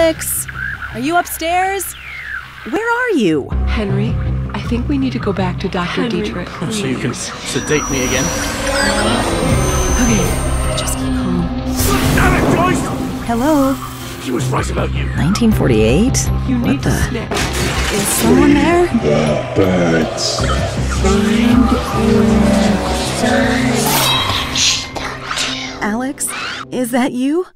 Alex! Are you upstairs? Where are you? Henry, I think we need to go back to Dr. Dietrich. So you can sedate me again? Okay, just keep calm. Damn it, Joyce! Hello? He was right about you. 1948? You What need to the? snap. Is someone there? Birds. Alex? Is that you?